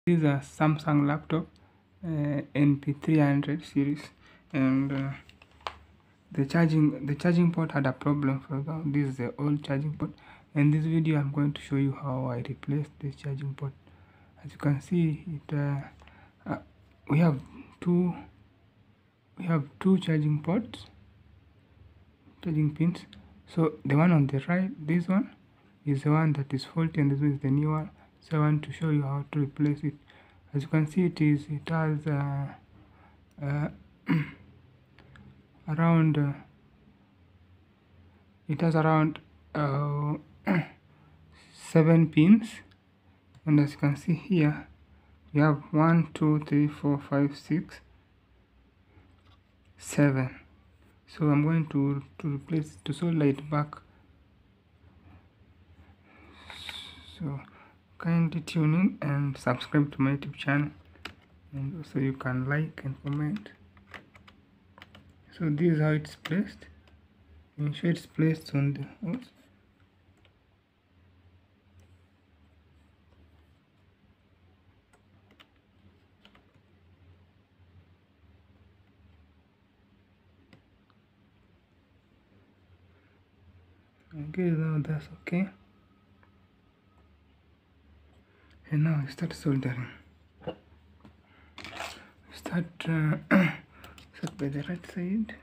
This is a Samsung laptop, NP300 series, and the charging port had a problem. For example, this is the old charging port. In this video, I'm going to show you how I replaced this charging port. As you can see, we have two charging ports, charging pins. So the one on the right, this one is the one that is faulty, and this one is the new one. So I want to show you how to replace it. As you can see, it has around uh, 7 pins, and as you can see here, we have 1 2 3 4 5 6 7. So I'm going to replace, to solder it back. So kindly tune in and subscribe to my YouTube channel, and also you can like and comment. So this is how it's placed. Ensure it's placed on the hose. Okay, now that's okay. And now I start soldering. Start start by the right side.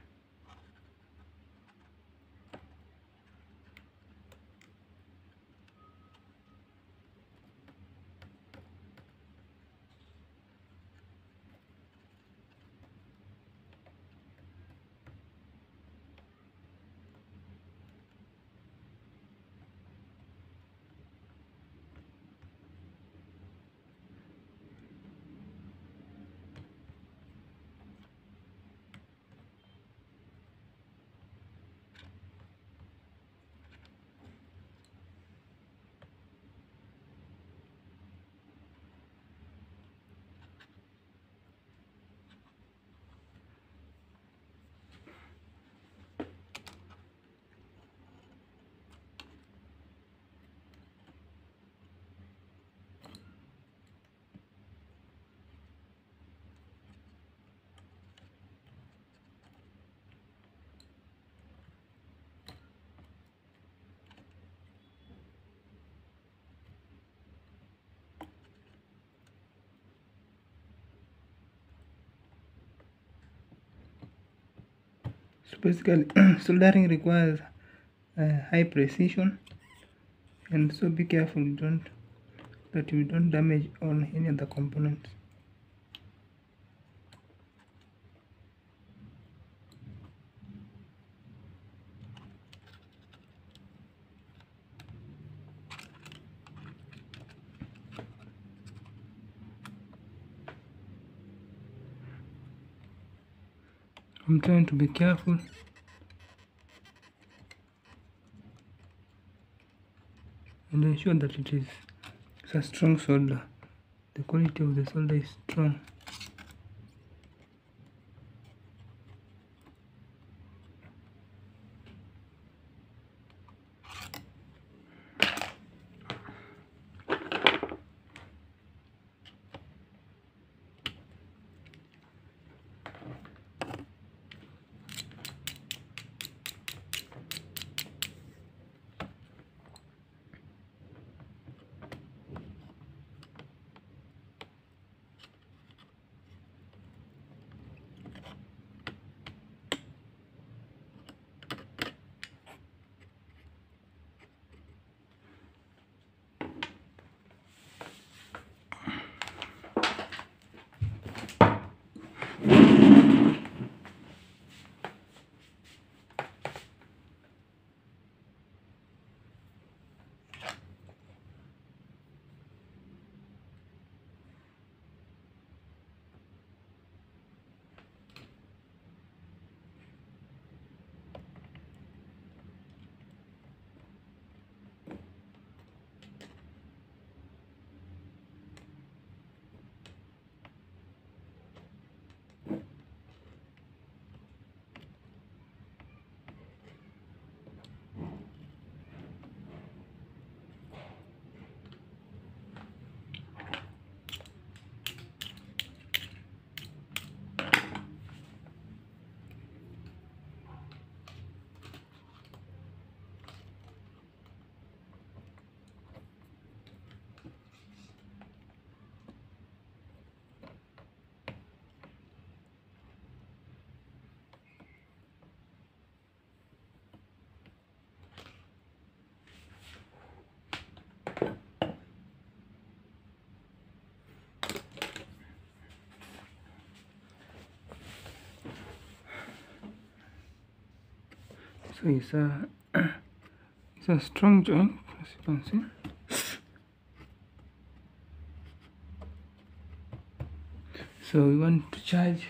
So basically, soldering requires high precision, and so be careful that you don't damage on any other components. I'm trying to be careful. And ensure that it's a strong solder. The quality of the solder is strong. So it's a strong joint, as you can see. So we want to charge.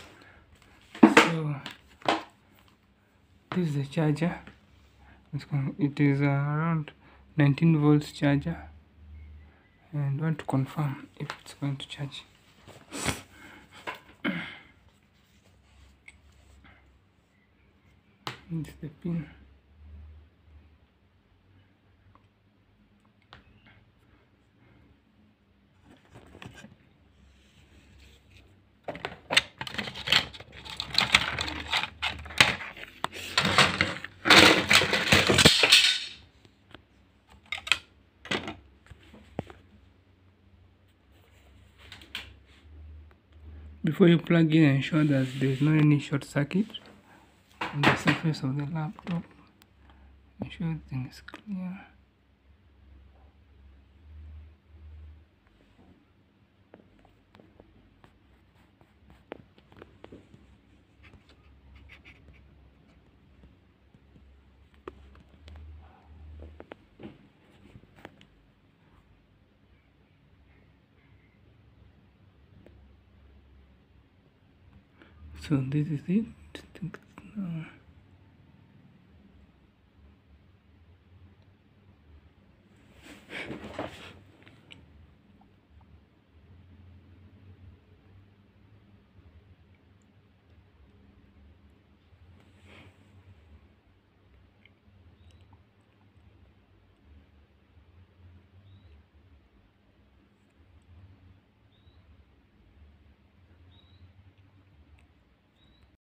So this is the charger. It is around 19 volts charger, and want to confirm if it's going to charge. This is the pin. Before you plug in, ensure that there is no any short circuit on the surface of the laptop. Ensure everything is clear. So this is it.